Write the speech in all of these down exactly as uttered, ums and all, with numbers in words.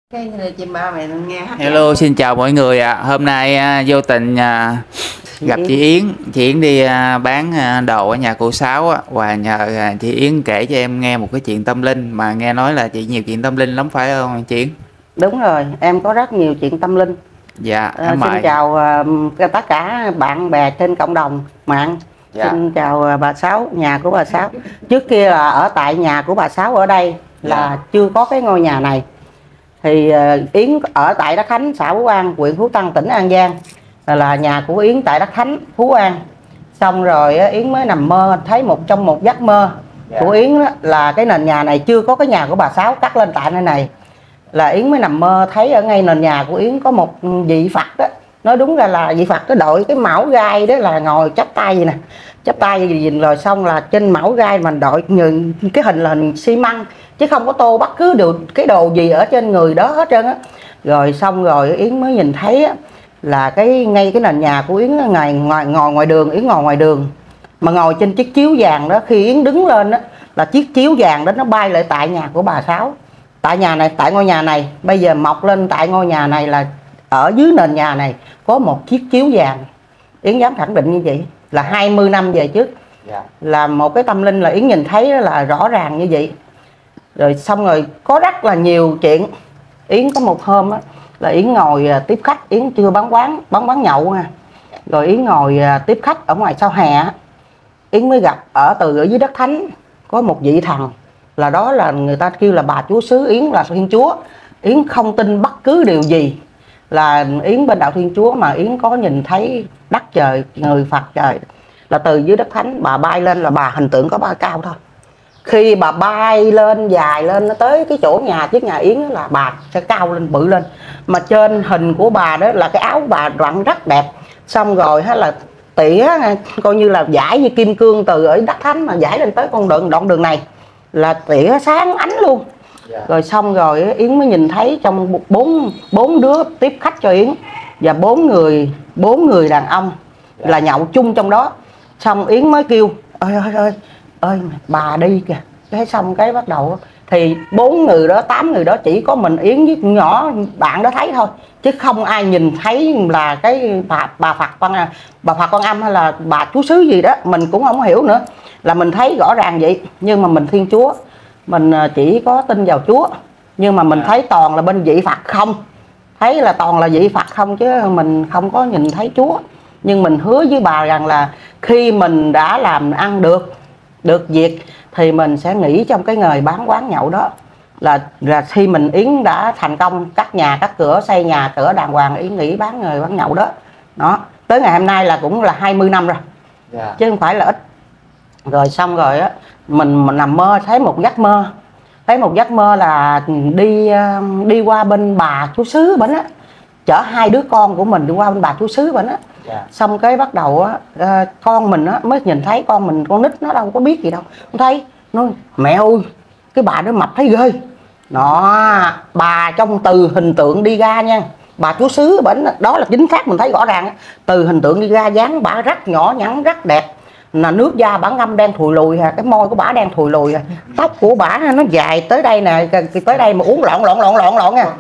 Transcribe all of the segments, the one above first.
Cái chim ba mẹ nghe hát. Hello, xin chào mọi người ạ. À. Hôm nay à, vô tình à, gặp chị Yến. Chị Yến đi à, bán à, đồ ở nhà cô Sáu á, và nhờ à, chị Yến kể cho em nghe một cái chuyện tâm linh, mà nghe nói là chị nhiều chuyện tâm linh lắm phải không chị Yến? Đúng rồi, em có rất nhiều chuyện tâm linh. Dạ, à, em xin mời. chào uh, tất cả bạn bè trên cộng đồng mạng. Dạ. Xin chào uh, bà Sáu, nhà của bà Sáu. Trước kia là ở tại nhà của bà Sáu ở đây là dạ. chưa có cái ngôi nhà này. Thì uh, Yến ở tại Đắc Khánh, xã Phú An, huyện Phú Tân, tỉnh An Giang. Là, là nhà của Yến tại Đắc Khánh, Phú An. Xong rồi uh, Yến mới nằm mơ thấy một trong một giấc mơ dạ. của Yến đó, là cái nền nhà này chưa có cái nhà của bà Sáu cắt lên tại nơi này. Là Yến mới nằm mơ thấy ở ngay nền nhà của Yến có một vị Phật đó. Nói đúng ra là vị Phật có đội cái mão gai đó, là ngồi chắp tay vậy nè, chắp tay gì rồi xong là trên mão gai mình đội như cái hình là hình xi măng, chứ không có tô bất cứ được cái đồ gì ở trên người đó hết trơn á. Rồi xong rồi Yến mới nhìn thấy á, là cái ngay cái nền nhà của Yến ngoài ngoài ngồi ngoài đường. Yến ngồi ngoài đường mà ngồi trên chiếc chiếu vàng đó. Khi Yến đứng lên á, là chiếc chiếu vàng đó nó bay lại tại nhà của bà Sáu. Tại nhà này, tại ngôi nhà này bây giờ mọc lên tại ngôi nhà này là ở dưới nền nhà này có một chiếc chiếu vàng. Yến dám khẳng định như vậy là hai mươi năm về trước. Yeah. Là một cái tâm linh là Yến nhìn thấy là rõ ràng như vậy. Rồi xong rồi có rất là nhiều chuyện. Yến có một hôm á, là Yến ngồi tiếp khách. Yến chưa bán quán, bán quán nhậu nha. Rồi Yến ngồi tiếp khách ở ngoài sau hè. Yến mới gặp ở từ ở dưới Đất Thánh có một vị thần, là đó là người ta kêu là bà chúa xứ. Yến là Thiên Chúa. Yến không tin bất cứ điều gì, là Yến bên đạo Thiên Chúa, mà Yến có nhìn thấy đất trời, người Phật trời, là từ dưới Đất Thánh bà bay lên là bà hình tượng có ba cao thôi. Khi bà bay lên dài lên nó tới cái chỗ nhà trước nhà Yến là bà sẽ cao lên, bự lên. Mà trên hình của bà đó là cái áo bà đoạn rất đẹp. Xong rồi hay là tỉa coi như là giải như kim cương từ ở Đất Thánh mà giải lên tới con đường đoạn đường này là tỉa sáng ánh luôn. Yeah. Rồi xong rồi Yến mới nhìn thấy trong bốn bốn đứa tiếp khách cho Yến và bốn người bốn người đàn ông. Yeah. Là nhậu chung trong đó. Xong Yến mới kêu ơi ơi ơi ơi bà đi kìa. Cái xong cái bắt đầu thì bốn người đó, tám người đó chỉ có mình Yến với nhỏ bạn đó thấy thôi, chứ không ai nhìn thấy là cái bà, bà Phật con bà Phật con âm hay là bà chúa xứ gì đó, mình cũng không hiểu nữa. Là mình thấy rõ ràng vậy, nhưng mà mình Thiên Chúa, mình chỉ có tin vào Chúa, nhưng mà mình thấy toàn là bên vị Phật không, thấy là toàn là vị Phật không, chứ mình không có nhìn thấy Chúa. Nhưng mình hứa với bà rằng là khi mình đã làm ăn được được việc thì mình sẽ nghỉ trong cái nghề bán quán nhậu đó. Là là khi mình Yến đã thành công cắt nhà cắt cửa, xây nhà cửa đàng hoàng, Yến nghỉ bán nghề bán nhậu đó. Đó, tới ngày hôm nay là cũng là hai mươi năm rồi. Yeah. Chứ không phải là ít. Rồi xong rồi á, mình, mình nằm mơ thấy một giấc mơ. Thấy một giấc mơ là đi đi qua bên bà chúa xứ bển á, chở hai đứa con của mình đi qua bên bà chúa xứ bển á. Yeah. Xong cái bắt đầu á, con mình á mới nhìn thấy con mình, con nít nó đâu có biết gì đâu, không thấy, nó mẹ ơi cái bà đó mập thấy ghê. Nó bà trong từ hình tượng đi ra nha, bà chúa xứ bển đó là chính xác, mình thấy rõ ràng á. Từ hình tượng đi ra dáng bà rất nhỏ nhắn rất đẹp, là nước da bả ngâm đen thùi lùi à, cái môi của bả đen thùi lùi à, tóc của bả nó dài tới đây nè, tới đây mà uống lọn lọn lọn lọn lọn nha,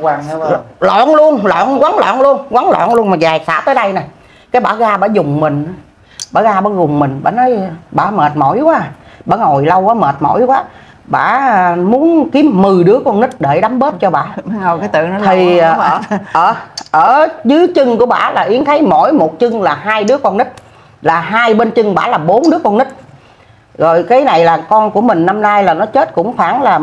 lọn luôn, lọn quấn lọn luôn, quấn lọn luôn mà dài xả tới đây nè. Cái bả ra bả dùng mình, bả ra bả gùng mình, bả nói bả mệt mỏi quá, bả ngồi lâu quá mệt mỏi quá, bả muốn kiếm mười đứa con nít để đấm bóp cho bả. Cái tự nó thì ở, ở ở dưới chân của bả là Yến thấy mỗi một chân là hai đứa con nít, là hai bên chân bả là bốn đứa con nít. Rồi cái này là con của mình năm nay là nó chết cũng khoảng là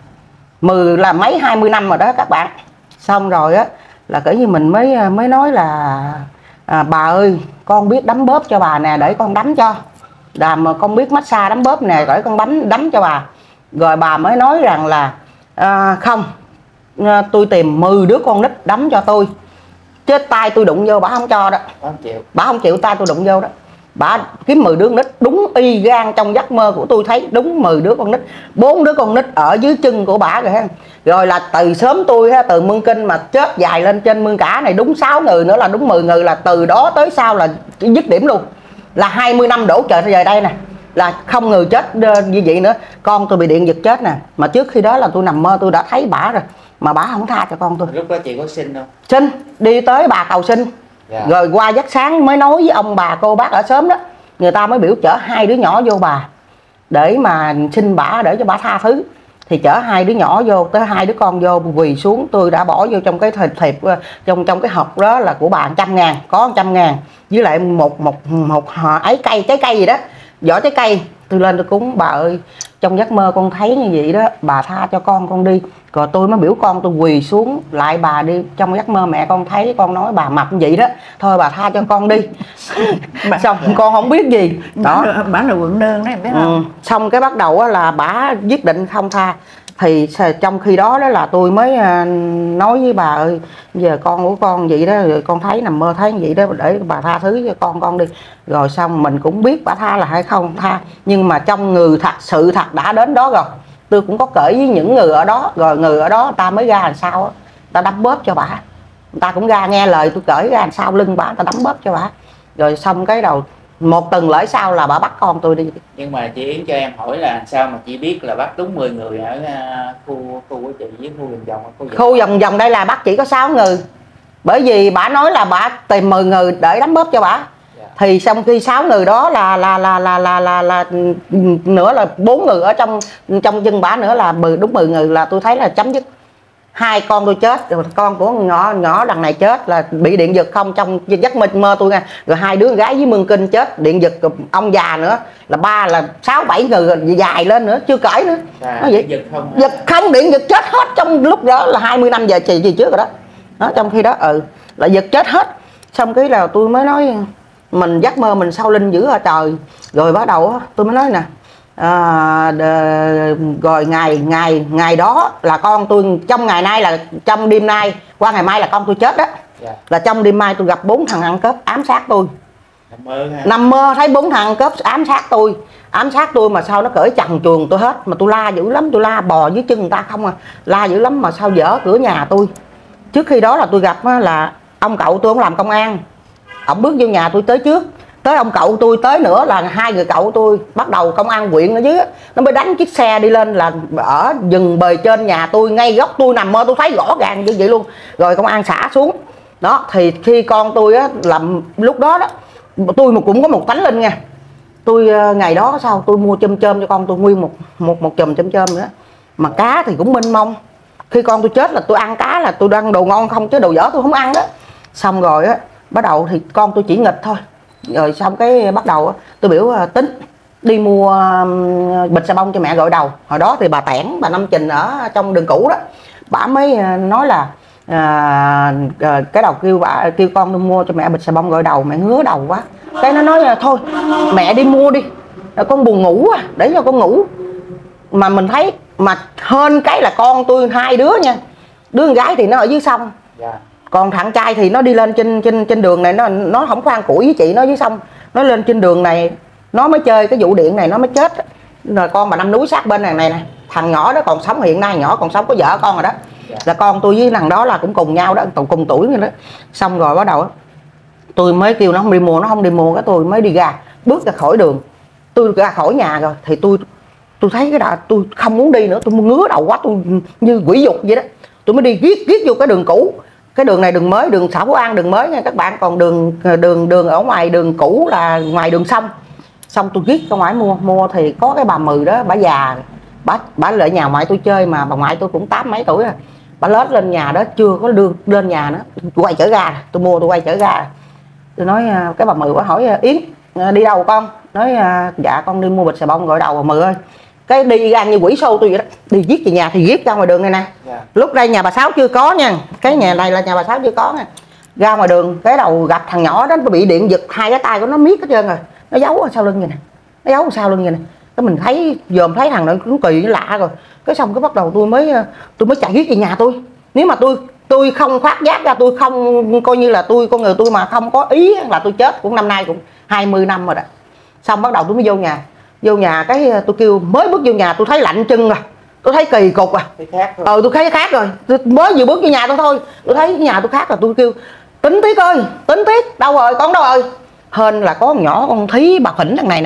mười là mấy hai mươi năm rồi đó các bạn. Xong rồi á là kể như mình mới mới nói là à, bà ơi con biết đấm bóp cho bà nè, để con đấm cho. Làm mà con biết massage đấm bóp nè, để con bấm đấm cho bà. Rồi bà mới nói rằng là à, không à, tôi tìm mười đứa con nít đấm cho tôi, chứ tay tôi đụng vô bả không cho đó. Bà không chịu, bả không chịu tay tôi đụng vô đó. Bà kiếm mười đứa con nít đúng y gan trong giấc mơ của tôi thấy, đúng mười đứa con nít, bốn đứa con nít ở dưới chân của bả rồi ha. Rồi là từ sớm tôi ha, từ Mương Kinh mà chết dài lên trên Mương Cả này đúng sáu người nữa là đúng mười người, là từ đó tới sau là dứt điểm luôn. Là hai mươi năm đổ trời về đây nè, là không người chết như vậy nữa. Con tôi bị điện giật chết nè, mà trước khi đó là tôi nằm mơ tôi đã thấy bả rồi. mà bà không tha cho con tôi. Lúc đó chị có xin không? Xin, đi tới bà cầu xin. Dạ. Rồi qua giấc sáng mới nói với ông bà cô bác ở xóm đó, người ta mới biểu chở hai đứa nhỏ vô bà để mà xin bà, để cho bà tha thứ. Thì chở hai đứa nhỏ vô, tới hai đứa con vô quỳ xuống, tôi đã bỏ vô trong cái thiệp trong trong cái hộp đó là của bà một trăm ngàn, có một trăm ngàn với lại một một một ấy cây trái cây gì đó, vỏ trái cây. Tôi lên tôi cúng bà ơi, trong giấc mơ con thấy như vậy đó, bà tha cho con con đi. Rồi tôi mới biểu con tôi quỳ xuống lại bà đi, trong giấc mơ mẹ con thấy con nói bà mập như vậy đó, thôi bà tha cho con đi. Xong con không biết gì đó, bà là quận đơn đấy biết không? Ừ. Xong cái bắt đầu là bà quyết định không tha. Thì trong khi đó đó là tôi mới nói với bà ơi, giờ con của con vậy đó, rồi con thấy nằm mơ thấy vậy đó, để bà tha thứ cho con con đi. Rồi xong mình cũng biết bà tha là hay không tha, nhưng mà trong người thật sự thật đã đến đó rồi, tôi cũng có kể với những người ở đó, rồi người ở đó ta mới ra làm sao á, ta đấm bóp cho bà, người ta cũng ra nghe lời tôi kể ra làm sao lưng bà, ta đấm bóp cho bà. Rồi xong cái đầu một tuần lễ sau là bà bắt con tôi đi. Nhưng mà chị Yến cho em hỏi là sao mà chị biết là bắt đúng mười người ở khu khu của chị với khu vòng vòng? Khu, khu vòng vòng đây là bắt chỉ có sáu người, bởi vì bà nói là bà tìm mười người để đấm bóp cho bà. Yeah. Thì xong khi sáu người đó là là là là là là, là nữa là bốn người ở trong trong chân bà nữa, là mười đúng mười người là tôi thấy là chấm dứt. Hai con tôi chết, rồi con của nhỏ nhỏ đằng này chết là bị điện giật không trong giấc mơ, mơ tôi nha. Rồi hai đứa gái với Mương Kinh chết điện giật, ông già nữa là ba là sáu bảy người dài lên nữa chưa kể nữa. À, nó vậy. Giật không, giật không điện giật chết hết trong lúc đó là hai mươi năm giờ gì, gì trước rồi đó. Đó trong khi đó ừ là giật chết hết. Xong cái là tôi mới nói mình giấc mơ mình sao linh dữ ở trời. Rồi bắt đầu tôi mới nói nè, à, đờ, rồi ngày ngày ngày đó là con tôi, trong ngày nay là trong đêm nay qua ngày mai là con tôi chết đó. Yeah. Là trong đêm mai tôi gặp bốn thằng ăn cướp ám sát tôi. Nằm mơ, nằm mơ thấy bốn thằng ăn cướp ám sát tôi, ám sát tôi mà sao nó cởi chằn chuồng tôi hết, mà tôi la dữ lắm, tôi la bò dưới chân người ta không à, la dữ lắm mà sao dở cửa nhà tôi. Trước khi đó là tôi gặp là ông cậu tôi, ông làm công an, ông bước vô nhà tôi tới trước, tới ông cậu tôi tới nữa là hai người cậu tôi bắt đầu công an huyện ở dưới nó mới đánh chiếc xe đi lên là ở dừng bề trên nhà tôi, ngay góc tôi nằm mơ tôi thấy rõ ràng như vậy luôn. Rồi công an xả xuống đó. Thì khi con tôi á làm lúc đó đó tôi cũng có một tánh linh nha. Tôi ngày đó sao tôi mua chôm chôm cho con tôi nguyên một một một chùm chôm chôm nữa, mà cá thì cũng mênh mông. Khi con tôi chết là tôi ăn cá là tôi ăn đồ ngon không, chứ đồ dở tôi không ăn đó. Xong rồi á bắt đầu thì con tôi chỉ nghịch thôi. Rồi xong cái bắt đầu tôi biểu tính đi mua bịch xà bông cho mẹ gội đầu. Hồi đó thì bà Tẻn, bà Năm Trình ở trong đường cũ đó, bà mới nói là à, cái đầu kêu bà kêu con đi mua cho mẹ bịch xà bông gội đầu, mẹ ngứa đầu quá. Cái nó nói là thôi mẹ đi mua đi, con buồn ngủ à, để cho con ngủ. Mà mình thấy mà hơn cái là con tôi hai đứa nha, đứa con gái thì nó ở dưới sông. Yeah. Còn thằng trai thì nó đi lên trên trên trên đường này, nó nó không khoan củi với chị nó dưới sông, nó lên trên đường này nó mới chơi cái vụ điện này nó mới chết. Rồi con bà Năm Núi sát bên này này nè, thằng nhỏ đó còn sống, hiện nay nhỏ còn sống, có vợ con rồi đó. Yeah. Là con tôi với thằng đó là cũng cùng nhau đó, cùng tuổi như đó. Xong rồi bắt đầu tôi mới kêu nó không đi mua, nó không đi mua, cái tôi mới đi ra, bước ra khỏi đường, tôi ra khỏi nhà rồi thì tôi tôi thấy cái đó tôi không muốn đi nữa, tôi ngứa đầu quá, tôi như quỷ dục vậy đó. Tôi mới đi giết giết vô cái đường cũ, cái đường này đường mới, đường xã Phú An đường mới nha các bạn, còn đường đường đường ở ngoài đường cũ là ngoài đường sông. Xong tôi giết ra ngoài mua mua thì có cái bà Mười đó, bà già, bà bà lại nhà ngoại tôi chơi, mà bà ngoại tôi cũng tám mấy tuổi rồi, bà lết lên nhà đó chưa có đường lên nhà nữa, tôi quay trở ra, tôi mua tôi quay trở ra. Tôi nói cái bà Mười bà hỏi Yến đi đâu con, nói dạ con đi mua bịch xà bông gội đầu bà Mười ơi. Cái đi gan như quỷ sâu tôi vậy đó, đi giết về nhà thì giết ra ngoài đường này nè. Yeah. Lúc đây nhà bà Sáu chưa có nha, cái nhà này là nhà bà Sáu chưa có nha. Ra ngoài đường cái đầu gặp thằng nhỏ đó, nó bị điện giật hai cái tay của nó miết hết trơn rồi, nó giấu ở sau lưng vậy nè, nó giấu ở sau lưng vậy nè. Cái mình thấy dòm thấy thằng nó cũng kỳ nó lạ rồi, cái xong cái bắt đầu tôi mới tôi mới chạy giết về nhà tôi. Nếu mà tôi tôi không phát giác ra, tôi không coi như là tôi con người tôi mà không có ý là tôi chết, cũng năm nay cũng hai mươi năm rồi đó. Xong bắt đầu tôi mới vô nhà, vô nhà cái tôi kêu, mới bước vô nhà tôi thấy lạnh chân rồi, tôi thấy kỳ cục à, ờ tôi thấy khác rồi, tôi mới vừa bước vô nhà tôi thôi tôi thấy nhà tôi khác rồi. Tôi kêu Tính Tiết ơi, Tính Tiết đâu rồi, con đâu rồi? Hên là có con nhỏ con Thí bà Phỉnh thằng này nè bà,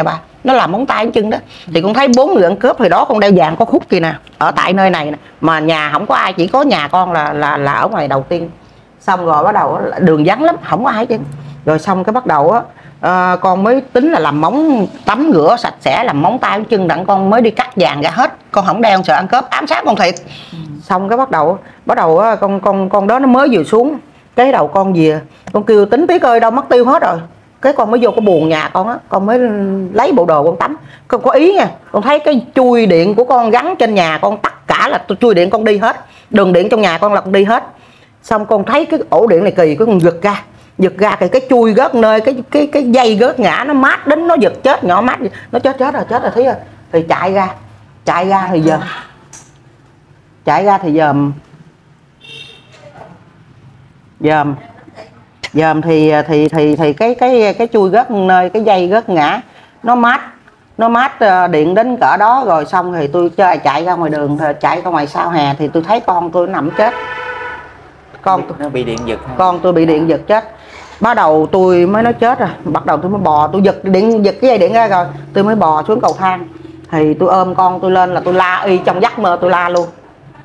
nó làm móng tay móng chân đó. Thì con thấy bốn người ăn cướp hồi đó con đeo vàng có khúc kìa nè, ở tại nơi này nè, mà nhà không có ai, chỉ có nhà con là là là ở ngoài đầu tiên. Xong rồi bắt đầu đường vắng lắm, không có ai chứ. Rồi xong cái bắt đầu á, à, con mới tính là làm móng, tắm rửa sạch sẽ, làm móng tay móng chân, đặng con mới đi cắt vàng ra hết. Con không đeo, sợ ăn cướp ám sát con thiệt. Ừ. Xong cái bắt đầu bắt đầu á, con con con đó nó mới vừa xuống, cái đầu con về, con kêu tính Tiết ơi đâu mất tiêu hết rồi. Cái con mới vô cái buồng nhà con á, con mới lấy bộ đồ con tắm. Con có ý nha, con thấy cái chui điện của con gắn trên nhà con, tất cả là chui điện con đi hết, đường điện trong nhà con là con đi hết. Xong con thấy cái ổ điện này kỳ, cái con giật ra, giật ra thì cái chui rớt nơi cái cái cái dây rớt ngã, nó mát đến nó giật chết, nhỏ mát nó chết chết rồi chết rồi Thí ơi. Thì chạy ra, chạy ra thì giờ chạy ra thì dòm dòm dòm thì thì thì thì cái cái cái chui rớt nơi cái dây rớt ngã, nó mát nó mát điện đến cỡ đó. Rồi xong thì tôi chơi chạy ra ngoài đường, chạy ra ngoài sau hè thì tôi thấy con tôi nằm chết. Con tôi, nó bị điện giật hả? Con tôi bị điện giật chết. Bắt đầu tôi mới nói chết rồi, bắt đầu tôi mới bò, tôi giật điện giật cái dây điện ra rồi tôi mới bò xuống cầu thang. Thì tôi ôm con tôi lên là tôi la y trong giấc mơ, tôi la luôn.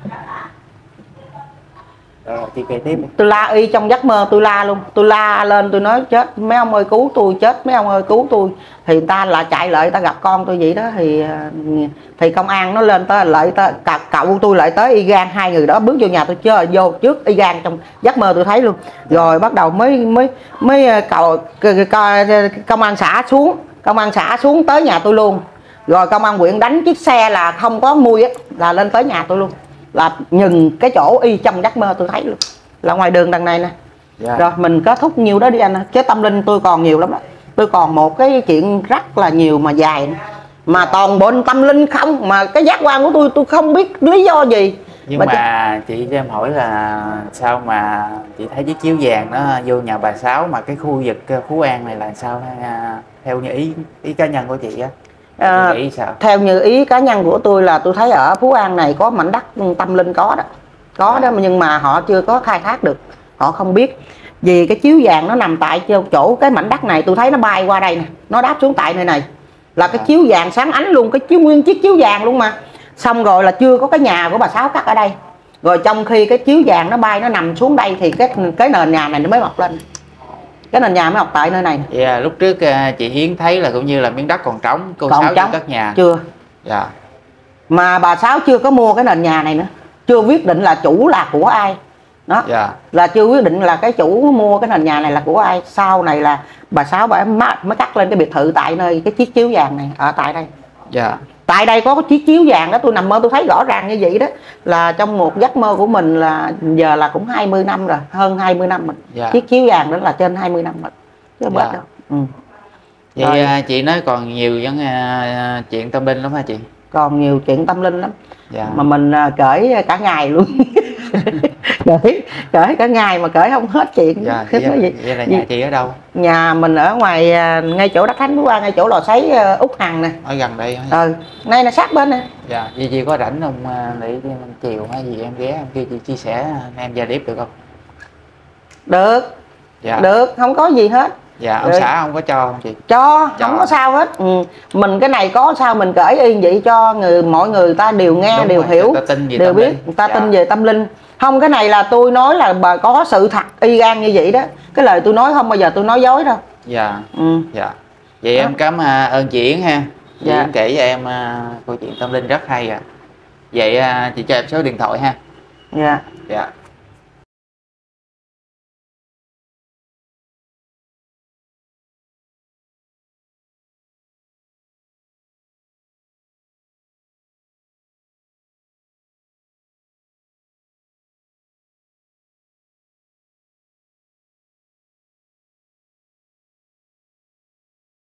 Rồi, thì kể tiếp. Tôi la y trong giấc mơ, tôi la luôn, tôi la lên, tôi nói chết mấy ông ơi cứu tôi, chết mấy ông ơi cứu tôi. Thì người ta là chạy lại, người ta gặp con tôi vậy đó, thì thì công an nó lên tới lại tới cậu tôi lại tới y gan, hai người đó bước vô nhà tôi chơi vô trước y gan, trong giấc mơ tôi thấy luôn. Rồi bắt đầu mới mới mới cậu công an xã xuống, công an xã xuống tới nhà tôi luôn. Rồi công an huyện đánh chiếc xe là không có mui á, là lên tới nhà tôi luôn, là nhìn cái chỗ y trong giấc mơ tôi thấy luôn, là ngoài đường đằng này nè. Yeah. Rồi mình kết thúc nhiều đó đi anh, chứ tâm linh tôi còn nhiều lắm đó. Tôi còn một cái chuyện rất là nhiều mà dài nữa. Mà toàn bộ tâm linh không, mà cái giác quan của tôi tôi không biết lý do gì. Nhưng mà, mà chị cho em hỏi là sao mà chị thấy chiếc chiếu vàng nó vô nhà bà Sáu, mà cái khu vực Phú An này là sao, theo như ý ý cá nhân của chị á? À, theo như ý cá nhân của tôi là tôi thấy ở Phú An này có mảnh đất tâm linh có đó, có đó, nhưng mà họ chưa có khai thác được, họ không biết. Vì cái chiếu vàng nó nằm tại chỗ cái mảnh đất này, tôi thấy nó bay qua đây nè, nó đáp xuống tại nơi này, là cái chiếu vàng sáng ánh luôn, cái chiếu nguyên chiếc chiếu vàng luôn mà. Xong rồi là chưa có cái nhà của bà Sáu cắt ở đây, rồi trong khi cái chiếu vàng nó bay nó nằm xuống đây thì cái cái nền nhà này nó mới mọc lên, cái nền nhà mới mọc tại nơi này. Dạ, yeah, lúc trước chị Hiến thấy là cũng như là miếng đất còn trống, cô còn Sáu trống, chưa cất nhà. Chưa. Dạ. Yeah. Mà bà Sáu chưa có mua cái nền nhà này nữa, chưa quyết định là chủ là của ai. Đó. Yeah. Là chưa quyết định là cái chủ mua cái nền nhà này là của ai. Sau này là bà Sáu bà mới cắt lên cái biệt thự tại nơi cái chiếc chiếu vàng này, ở tại đây. Dạ. Yeah. Tại đây có cái chiếc chiếu vàng đó, tôi nằm mơ tôi thấy rõ ràng như vậy đó. Là trong một giấc mơ của mình là giờ là cũng hai mươi năm rồi, hơn hai mươi năm rồi. Yeah. Chiếc chiếu vàng đó là trên hai mươi năm rồi, chứ không yeah. đâu. Ừ. Vậy rồi. Chị nói còn nhiều vấn uh, chuyện tâm linh lắm hả chị? Còn nhiều chuyện tâm linh lắm. Dạ. Mà mình uh, kể cả ngày luôn. kể kể cả ngày mà kể không hết chuyện. Dạ, vậy, vậy, vậy là nhà gì? Chị ở đâu? Nhà mình ở ngoài uh, ngay chỗ Đắc Thánh Phú An, ngay chỗ lò sấy uh, Úc Hằng nè. Ở gần đây hả? Ừ, ngay là sát bên nè. Dạ, vậy chị có rảnh không uh, để chiều hay gì em ghé em kêu chị chia sẻ em ra clip được không? Được. Dạ. Được, không có gì hết. Dạ, ông xã không có cho không chị? Cho, cho, không có sao hết. Ừ. Mình cái này có sao mình kể yên vậy cho người mọi người ta đều nghe. Đúng đều rồi, hiểu, đều biết, người ta dạ. tin về tâm linh. Không, cái này là tôi nói là bà có sự thật y gan như vậy đó. Cái lời tôi nói không bao giờ tôi nói dối đâu. Dạ. Ừ. Dạ. Vậy đó. Em cảm ơn chị Yến ha. Chị dạ. Yến kể cho em uh, câu chuyện tâm linh rất hay à. Vậy uh, chị cho em số điện thoại ha. Dạ. Dạ.